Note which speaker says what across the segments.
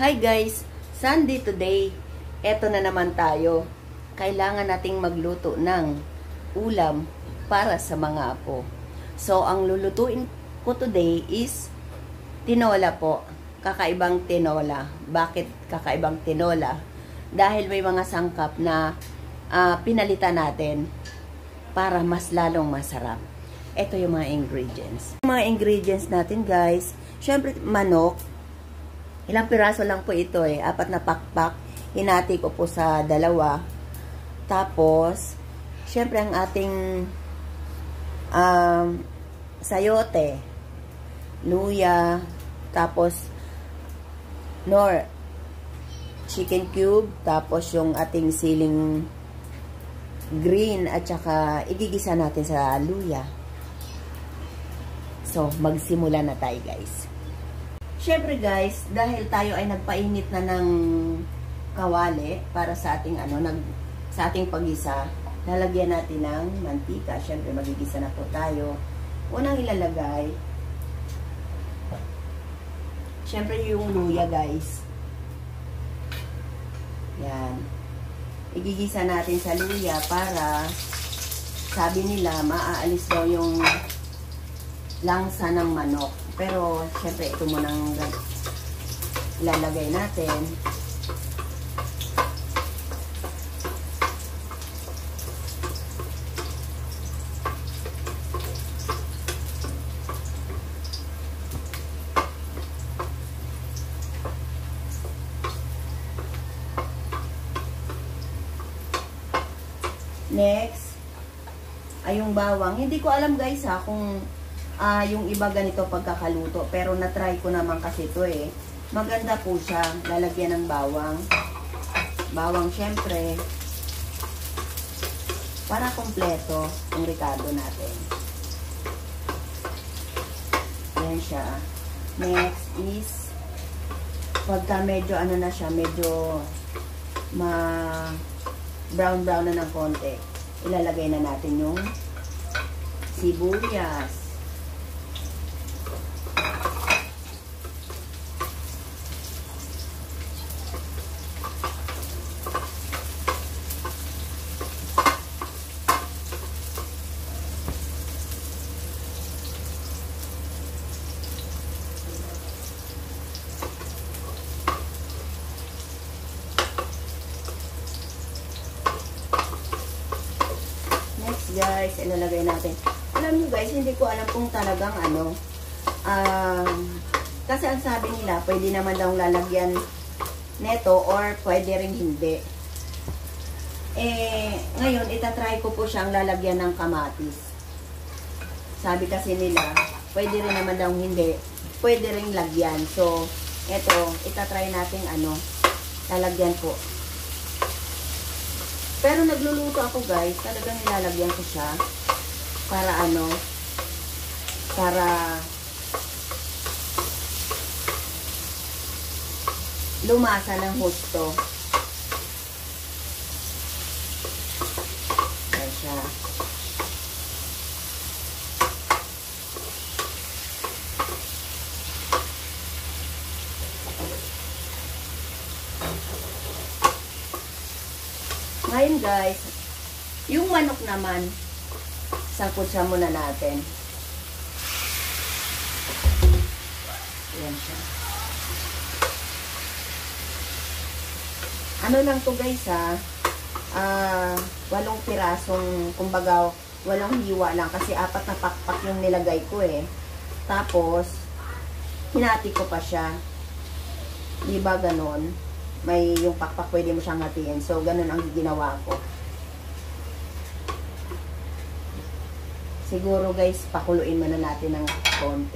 Speaker 1: Hi guys! Sunday today. Eto na naman tayo. Kailangan nating magluto ng ulam para sa mga apo. So, ang lulutuin ko today is tinola po. Kakaibang tinola. Bakit kakaibang tinola? Dahil may mga sangkap na pinalitan natin para mas lalong masarap. Ito yung mga ingredients. Yung mga ingredients natin guys, syempre manok. Ilang piraso lang po ito 4 na pakpak. Hinati ko po sa 2. Tapos, syempre ang ating sayote, luya, tapos chicken cube, tapos yung ating siling green at saka igigisa natin sa luya. So, magsimula na tayo guys. Syempre guys, dahil tayo ay nagpainit na ng kawali para sa ating sa ating paggisa, lalagyan natin ng mantika. Syempre magigisa na po tayo. Unang ilalagay, syempre yung luya guys. Yan. Igigisa natin sa luya para sabi nila maaalis daw yung langsa ng manok. Pero, syempre, ito munang ilalagay natin. Next, ay yung bawang. Hindi ko alam guys kung yung iba ganito pagkakaluto. Pero na-try ko naman kasi ito Maganda po siya. Lalagyan ng bawang. Bawang syempre. Para kompleto ang ricado natin. Yan siya. Next is pagka medyo na siya, medyo brown na ng konti. Ilalagay na natin yung sibuyas. Guys, ilalagay natin. Alam niyo guys, hindi ko alam kung talagang kasi ang sabi nila, pwede naman daw lalagyan neto or pwede rin hindi. Ngayon, itatry ko po siyang lalagyan ng kamatis. Sabi kasi nila, pwede rin naman daw hindi, pwede rin lagyan. So, eto, itatry natin lalagyan po. Pero nagluluto ako guys, talagang nilalagyan ko siya para para lumasa ng husto. Ayan siya. Ngayon guys, yung manok naman, sangkutsa muna natin. Ayan siya. Ano lang to guys 8 pirasong, kumbaga 8 hiwa lang kasi 4 na pakpak yung nilagay ko Tapos, hinati ko pa siya. Diba ganon? May yung pakpak pwede mo siyang hatiin. So, ganun ang ginawa ko. Siguro guys, pakuluin muna natin ng konti.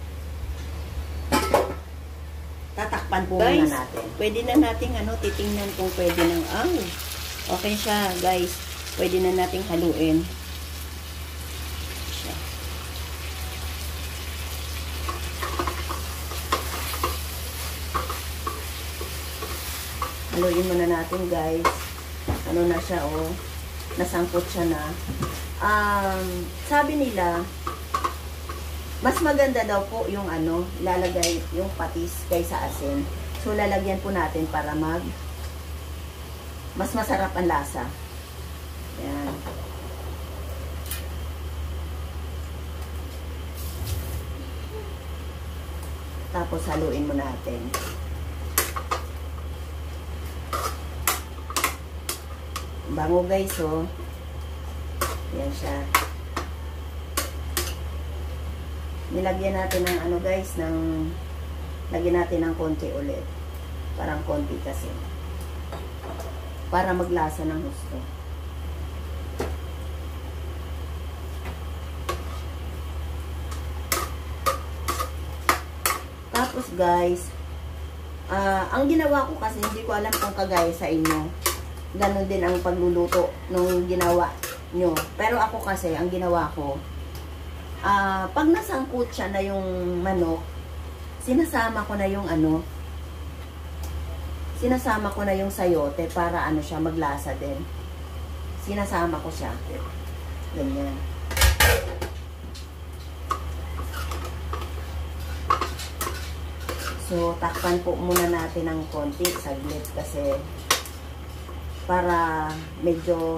Speaker 1: Tatakpan po muna natin. Pwede na natin titingnan kung pwede nang okay siya guys. Pwede na nating haluin. Haluin muna natin guys. Na siya nasangkot siya na. Sabi nila, mas maganda daw po yung lalagay yung patis kaysa asin. So, lalagyan po natin para mas masarap ang lasa. Yan. Tapos, haluin mo natin. Bango guys, oh. Yan siya. Nilagyan natin ng ano guys, lagyan natin ng konti ulit. Parang konti kasi. Para maglasa ng gusto. Tapos guys, ang ginawa ko kasi, hindi ko alam kung kagaya sa inyo. Ganon din ang pagluluto nung ginawa nyo. Pero ako kasi, ang ginawa ko, pag nasangkut siya na yung manok, sinasama ko na yung sinasama ko na yung sayote para ano siya, maglasa din. Sinasama ko siya. Ganyan. So, takpan po muna natin ng konti, saglit kasi para medyo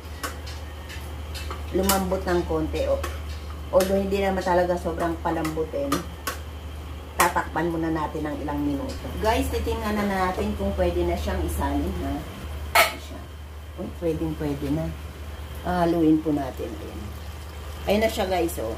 Speaker 1: lumambot ng konti. Although hindi naman talaga sobrang palambutin, tatakpan muna natin ng ilang minuto. Guys, titingnan na natin kung pwede na siyang isalin, ha? Oh, pwede na. Haluin po natin. Ayun na siya guys, oh.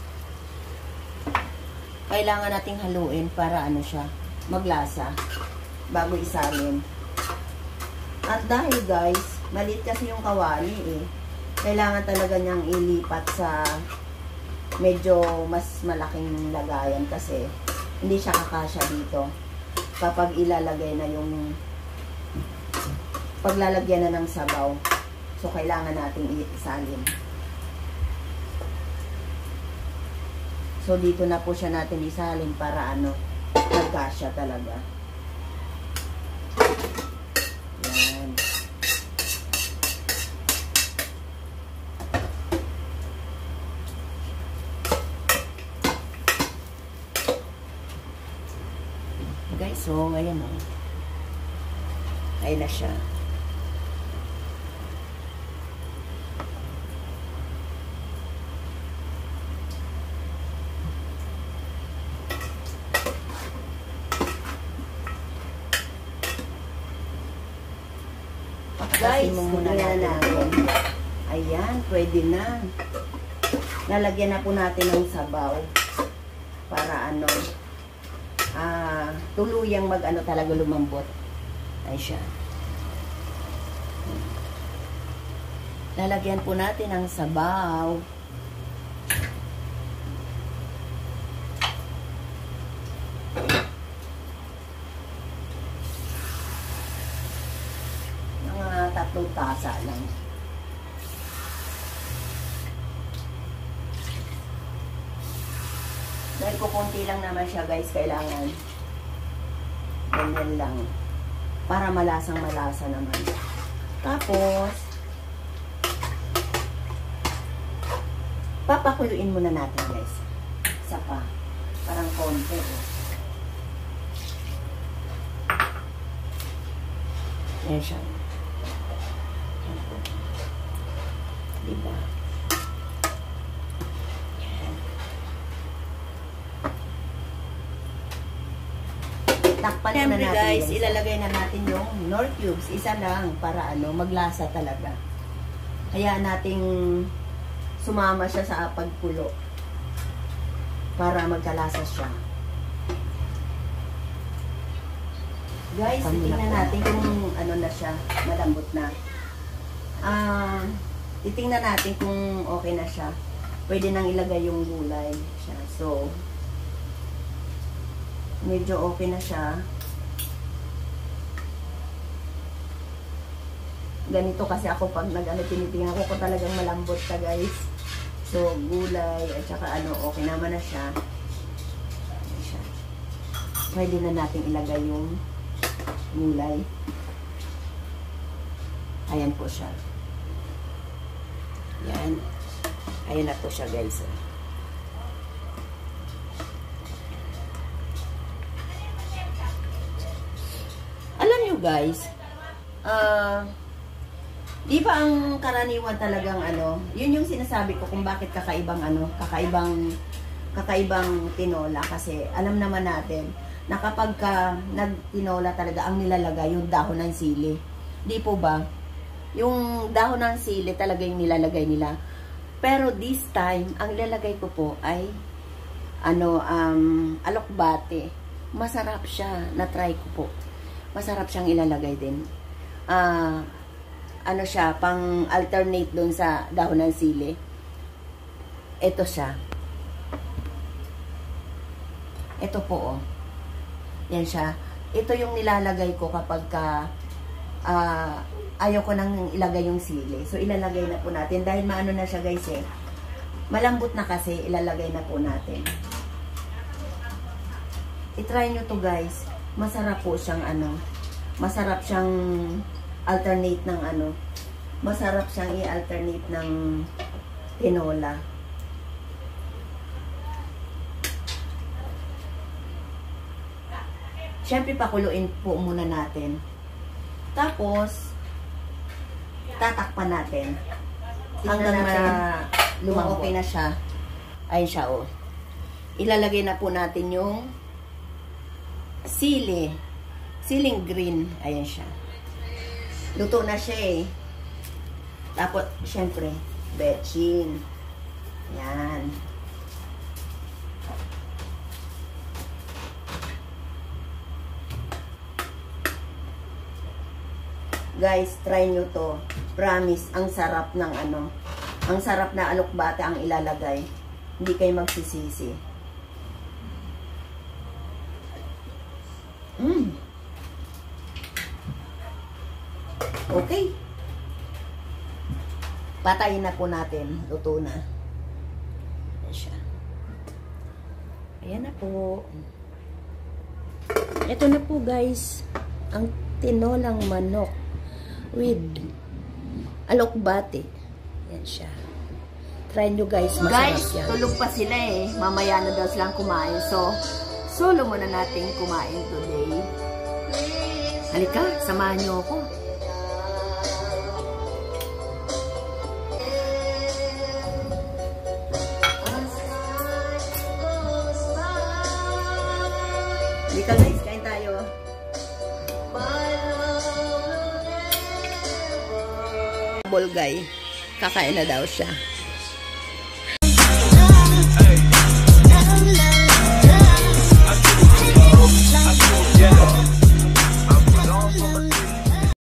Speaker 1: Kailangan nating haluin para ano siya, maglasa bago isalin. At dahil guys, maliit kasi yung kawali kailangan talaga niyang ilipat sa medyo mas malaking lagayan kasi hindi siya kakasya dito kapag ilalagay na yung paglalagyan na ng sabaw. So, kailangan nating isalin. So, dito na po siya natin isalin para magkasya talaga. Yan. Guys, so, ngayon ayun na siya. Guys, tingnan natin. Ayan, pwede na. Lalagyan na po natin ng sabaw para tuluyang talaga lumambot. Ay siya. Lalagyan po natin ng sabaw. Tatlong tasa lang. Dahil kukunti lang naman siya guys, kailangan ganyan lang para malasang malasa naman. Tapos papakuluin muna natin guys. Isa pa, parang konti yan siya. Diba? Takpan na natin guys, ilalagay na natin yung Knorr cubes. Isa lang para maglasa talaga. Kaya nating sumama siya sa pagkulo para magkalasa siya. Guys, titingnan natin kung na siya, malambot na. Titingnan natin kung okay na siya. Pwede nang ilagay yung gulay siya. So, medyo okay na siya. Ganito kasi ako pag tinitingnan ko talagang malambot siya guys. So, gulay at saka okay naman na siya. Pwede na natin ilagay yung gulay. Ayan po siya. Yan. Ayan na po siya guys. guys, di ba ang karaniwan talagang yun yung sinasabi ko kung bakit kakaibang tinola, kasi alam naman natin na kapag nagtinola talaga ang nilalagay yung dahon ng sili. Di po ba? Yung dahon ng sili talaga yung nilalagay nila. Pero this time, ang ilalagay ko po ay alokbate. Masarap siya. Na-try ko po. Masarap siyang ilalagay din. Siya, pang alternate dun sa dahon ng sili. Ito siya. Ito po, oh. Yan siya. Ito yung nilalagay ko kapag ayaw ko nang ilagay yung sili. So, ilalagay na po natin. Dahil maano na siya, guys, eh. Malambot na kasi, ilalagay na po natin. I-try nyo to, guys. Masarap po siyang masarap siyang alternate ng masarap siyang i-alternate ng tinola. Siyempre, pakuluin po muna natin. Tapos, tatakpan natin. Hanggang lumambot. Okay na siya. Ayun siya, oh. Ilalagay na po natin yung sili. Siling green. Ayan siya. Luto na siya, eh. Tapos, siyempre, betchin. Yan. Guys, try nyo to. Promise, ang sarap ng ang sarap na alokbate ang ilalagay. Hindi kayo magsisisi. Okay. Patayin na po natin. Luto na. Ayan siya. Ayan na po. Ito na po, guys. Ang tinolang manok with alokbate. Yan siya. Try nyo, guys. Masarap yan. Guys, tulog pa sila, eh. Mamaya na daw silang kumain. So, solo muna natin kumain today. Halika, samahan nyo ako. Halika, guys. Kain tayo. Bolgay. Kakain na daw siya.